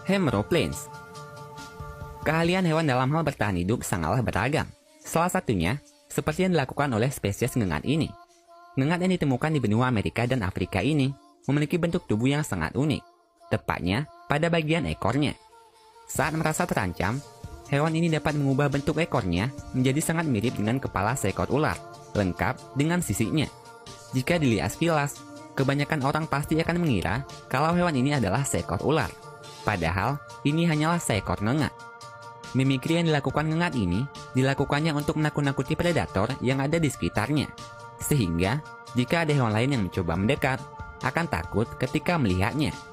Hemoroplanes. Keahlian hewan dalam hal bertahan hidup sangatlah beragam. Salah satunya, seperti yang dilakukan oleh spesies ngengat ini. Ngengat yang ditemukan di benua Amerika dan Afrika ini memiliki bentuk tubuh yang sangat unik, tepatnya pada bagian ekornya. Saat merasa terancam, hewan ini dapat mengubah bentuk ekornya menjadi sangat mirip dengan kepala seekor ular, lengkap dengan sisiknya. Jika dilihat sekilas, kebanyakan orang pasti akan mengira kalau hewan ini adalah seekor ular. Padahal, ini hanyalah seekor ngengat. Mimikri yang dilakukan ngengat ini dilakukannya untuk menakut-nakuti predator yang ada di sekitarnya. Sehingga, jika ada hewan lain yang mencoba mendekat, akan takut ketika melihatnya.